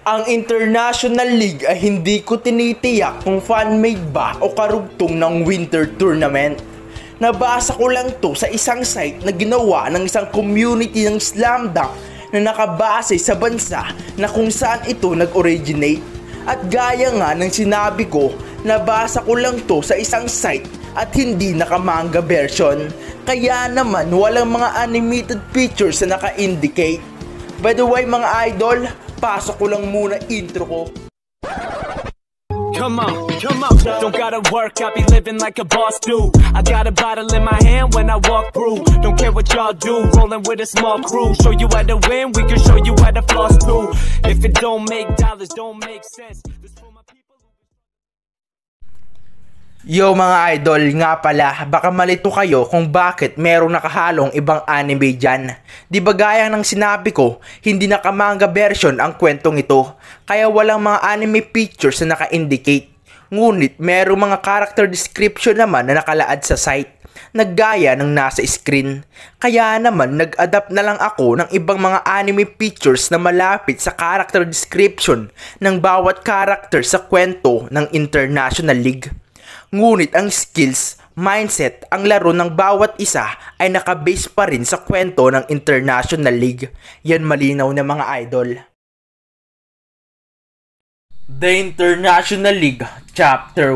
Ang International League ay hindi ko tinitiyak kung fan-made ba o karugtong ng winter tournament. Nabasa ko lang to sa isang site na ginawa ng isang community ng slam dunk na nakabase sa bansa na kung saan ito nag-originate. At gaya nga ng sinabi ko, nabasa ko lang to sa isang site at hindi nakamanga version. Kaya naman walang mga animated pictures na naka-indicate. By the way mga idol, pasok ko lang muna intro ko. Come on, don't gotta work, I be living like a boss do. I got a bottle in my hand when I walk through. Don't care what y'all do, rolling with a small crew. Show you how to win, we can show you how to floss too. If it don't make dollars, don't make sense. Yo mga idol, nga pala, baka malito kayo kung bakit merong nakahalong ibang anime dyan. Di ba gaya ng sinabi ko, hindi nakamanga version ang kwentong ito, kaya walang mga anime pictures na naka-indicate. Ngunit merong mga character description naman na nakalaad sa site, naggaya ng nasa screen. Kaya naman nag-adapt na lang ako ng ibang mga anime pictures na malapit sa character description ng bawat character sa kwento ng International League. Ngunit ang skills, mindset, ang laro ng bawat isa ay nakabase pa rin sa kwento ng International League. Yan malinaw na mga idol. The International League, Chapter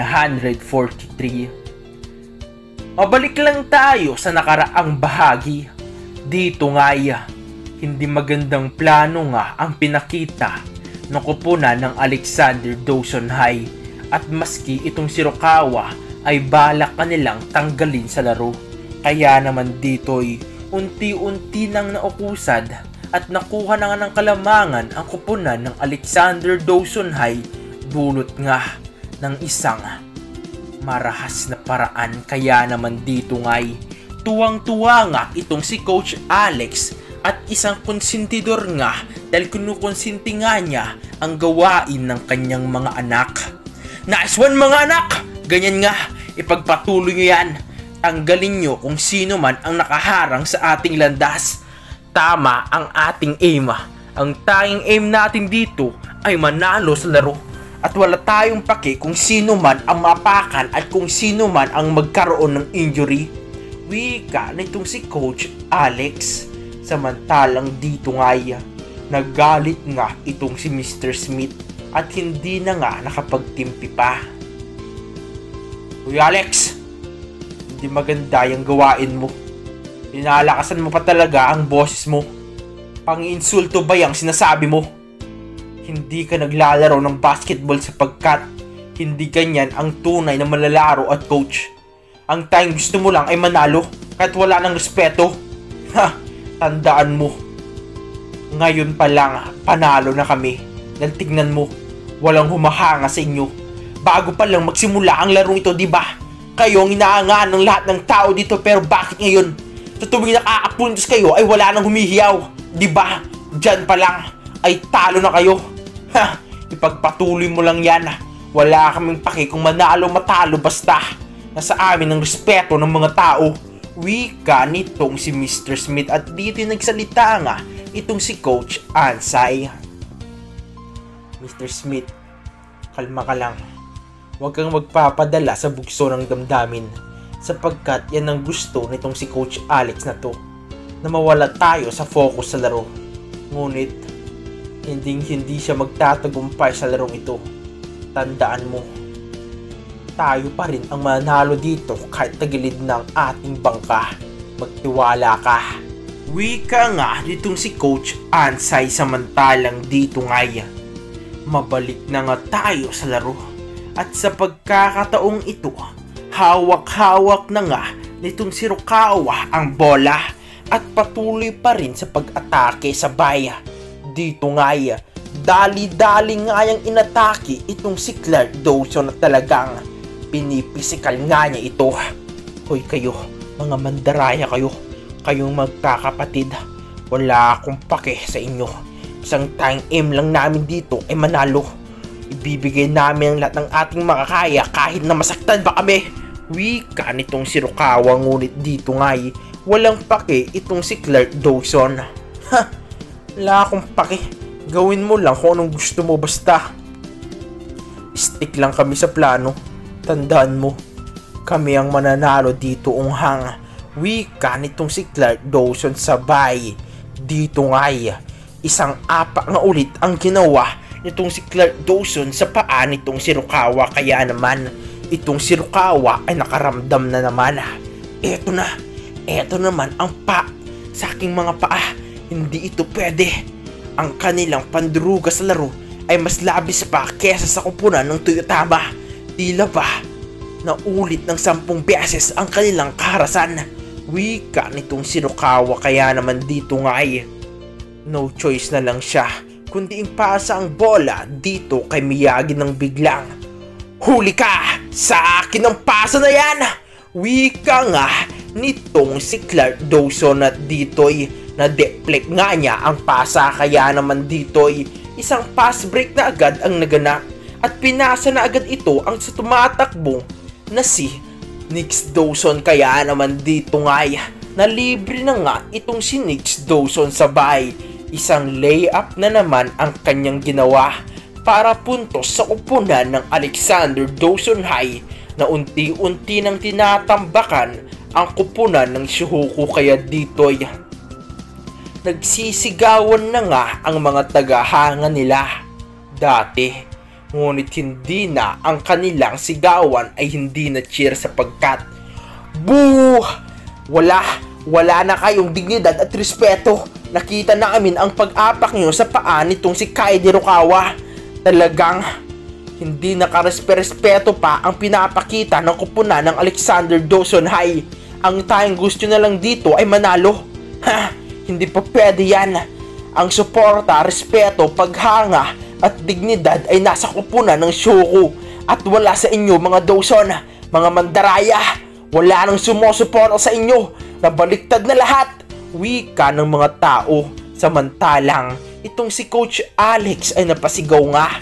143. Mabalik lang tayo sa nakaraang bahagi. Dito nga'y hindi magandang plano nga ang pinakita ng koponan ng Alexander Dawson High. At maski itong si Rukawa ay balak kanilang tanggalin sa laro. Kaya naman dito'y unti-unti nang naukusad at nakuha na nga ng kalamangan ang koponan ng Alexander Dawson High dulot nga ng isang marahas na paraan. Kaya naman dito nga'y tuwang-tuwa nga itong si Coach Alex at isang konsentidor nga dahil kinukonsinti nga niya ang gawain ng kanyang mga anak. Nice one mga anak! Ganyan nga, ipagpatuloy nyo yan. Tanggalin nyo kung sino man ang nakaharang sa ating landas. Tama ang ating aim. Ang tanging aim natin dito ay manalo sa laro. At wala tayong pake kung sino man ang mapakan at kung sino man ang magkaroon ng injury. Wika nitong si Coach Alex. Samantalang dito nga'y nagalit nga itong si Mr. Smith. At hindi na nga nakapagtimpi pa. Uy Alex, hindi maganda yung gawain mo. Inaalakasan mo pa talaga ang boses mo. Pang-insulto ba yung sinasabi mo? Hindi ka naglalaro ng basketball sapagkat hindi ganyan ang tunay na malalaro at coach. Ang tayong gusto mo lang ay manalo kahit wala ng respeto. Ha, tandaan mo. Ngayon pa lang panalo na kami. Dahil tignan mo, walang humahanga sa inyo. Bago pa lang magsimula ang larong ito, di ba? Kayo ang inaangaan ng lahat ng tao dito, pero bakit ngayon? Sa tuwing nakakapuntos kayo ay wala nang humihiyaw, di ba? Diyan pa lang ay talo na kayo. Ha, ipagpatuloy mo lang yan. Wala kaming paki kung manalo matalo basta nasa amin ang respeto ng mga tao. Wika nitong si Mr. Smith at dito nagsalita nga itong si Coach Ansay. Mr. Smith, kalma ka lang. Huwag kang magpapadala sa bugso ng damdamin sapagkat yan ang gusto nitong si Coach Alex na to, na mawala tayo sa focus sa laro. Ngunit, hindi siya magtatagumpay sa larong ito. Tandaan mo, tayo pa rin ang manalo dito kahit tagilid ng ating bangka. Magtiwala ka. Wika nga nitong si Coach Ansay samantalang dito nga'y mabalik na nga tayo sa laro. At sa pagkakataong ito, hawak-hawak na nga nitong si Rukawa ang bola at patuloy pa rin sa pag-atake sa baya. Dito nga'y dali-dali nga yung inatake itong si Clark Dawson at talagang pinipisikal nga niya ito. Hoy kayo, mga mandaraya kayo, kayong magkakapatid, wala akong pake sa inyo. Isang tayong aim lang namin dito ay manalo. Ibibigay namin ang lahat ng ating makakaya kahit na masaktan pa kami. Wika nitong si Rukawa ngunit dito nga'y walang pake itong si Clark Dawson. Ha, wala akong pake. Gawin mo lang kung anong gusto mo basta. Stick lang kami sa plano. Tandaan mo, kami ang mananalo dito unghang. Wika nitong si Clark Dawson sabay. Dito nga'y isang apak na ulit ang ginawa nitong si Clark Dawson sa paa nitong si Rukawa. Kaya naman itong si Rukawa ay nakaramdam na naman. Eto naman ang sa aking mga paa. Hindi ito pwede. Ang kanilang panduruga sa laro ay mas labis pa kesa sa kupunan ng Toyotama. Tila ba naulit ng 10 beses ang kanilang kaharasan. Wika nitong si Rukawa. Kaya naman dito nga ay no choice na lang siya kundi ipasa ang bola dito kay Miyagi ng biglang. Huli ka! Sa akin ang pasa na yan! Wika nga nitong si Clark Dawson at dito'y na-deflect nga niya ang pasa. Kaya naman dito'y isang pass break na agad ang naganap at pinasa na agad ito ang sa tumatakbo na si Nix Dawson. Kaya naman dito nga'y nalibre na nga itong si Nix Dawson sabay. Isang layup na naman ang kanyang ginawa para puntos sa kupunan ng Alexander Dawson High na unti-unti nang tinatambakan ang kupunan ng Shohoku. Kaya dito'y nagsisigawan na nga ang mga tagahanga nila dati. Ngunit hindi na ang kanilang sigawan ay hindi na cheer sapagkat boo! Wala na kayong dignidad at respeto. Nakita namin ang pag-apak nyo sa paa nitong si Kaede Rukawa. Talagang hindi nakarespeto pa ang pinapakita ng kupunan ng Alexander Dawson High. Ang tayong gusto na lang dito ay manalo. Hindi pa pwede yan. Ang suporta, respeto, paghanga at dignidad ay nasa kupunan ng Shohoku at wala sa inyo mga Dawson, mga mandaraya. Wala nang sumusuporta sa inyo. Nabaliktad na lahat. Wika ng mga tao. Samantalang itong si Coach Alex ay napasigaw nga.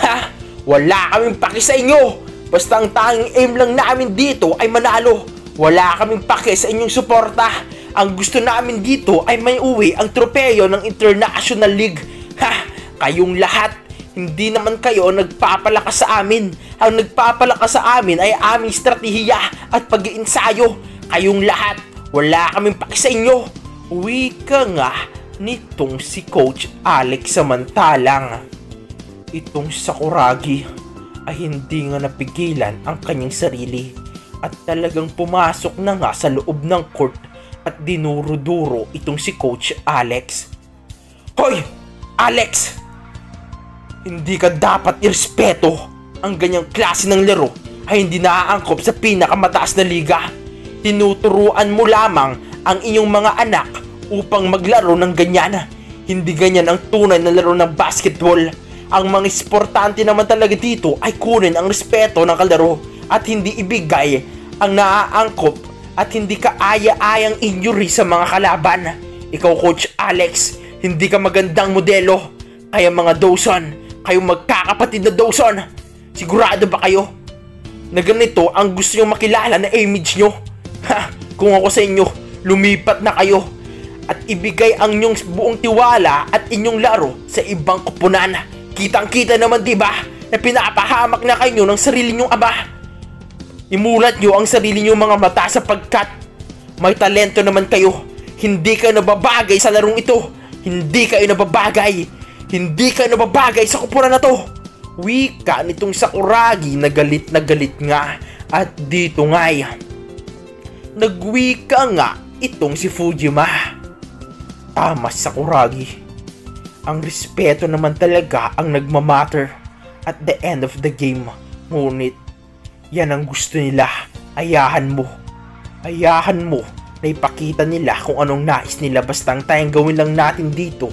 Wala kaming paki sa inyo. Basta ang tanging aim lang namin dito ay manalo. Wala kaming paki sa inyong suporta. Ang gusto namin dito ay may uwi ang tropeyo ng International League. Kayong lahat, hindi naman kayo nagpapalakas sa amin. Ang nagpapalakas sa amin ay aming estratehiya at pag-iinsayo. Kayong lahat, wala kaming paki sa inyo. Wika nga nitong si Coach Alex. Samantalang itong Sakuragi ay hindi nga napigilan ang kanyang sarili at talagang pumasok na nga sa loob ng court at dinuro-duro itong si Coach Alex. Hoy! Alex! Hindi ka dapat irespeto. Ang ganyang klase ng laro ay hindi naaangkop sa pinakamataas na liga. Tinuturuan mo lamang ang inyong mga anak upang maglaro ng ganyan. Hindi ganyan ang tunay na laro ng basketball. Ang mga esportante naman talaga dito ay kunin ang respeto ng kalaro at hindi ibigay ang naaangkop at hindi ka aya-ayang injury sa mga kalaban. Ikaw, Coach Alex, hindi ka magandang modelo. Kaya mga Dawson, kayong magkakapatid na Dawson, sigurado ba kayo na ganito ang gusto nyo makilala na image nyo? Kung ako sa inyo, lumipat na kayo at ibigay ang inyong buong tiwala at inyong laro sa ibang kupunan. Kitang-kita naman diba na pinapahamak na kayo ng sarili nyong ama. Imulat nyo ang sarili nyong mga mata sapagkat may talento naman kayo. Hindi kayo nababagay sa larong ito. Hindi kayo nababagay. Hindi kayo nababagay sa kupunan na to. Wika nitong Sakuragi na galit nga. At dito nga'y nagwika nga itong si Fujima. Tama, Sakuragi. Ang respeto naman talaga ang nagmamatter at the end of the game. Ngunit yan ang gusto nila. Ayahan mo na ipakita nila kung anong nais nila. Basta ang tayong gawin lang natin dito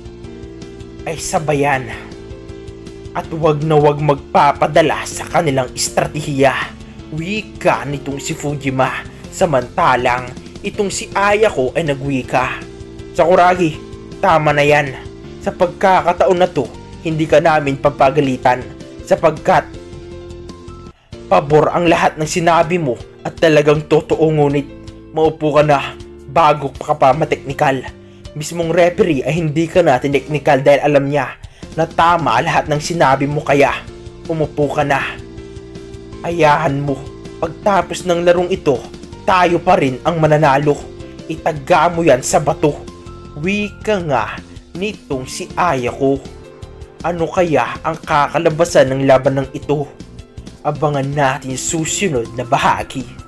ay sabayan at wag na wag magpapadala sa kanilang estratehiya. Wika nitong si Fujima. Samantalang itong si Ayako ay nagwika. Sakuragi, tama na yan. Sa pagkakataon na to, hindi ka namin papagalitan sapagkat pabor ang lahat ng sinabi mo at talagang totoo. Ngunit maupo ka na bago ka pa mateknikal. mismong referee ay hindi ka na technical dahil alam niya na tama lahat ng sinabi mo, kaya umupo ka na. Ayahan mo, pagtapos ng larong ito, tayo pa rin ang mananalo. Itaga mo yan sa bato. Wika nga nitong si Ayako. Ano kaya ang kakalabasan ng laban ng ito? Abangan natin susunod na bahagi.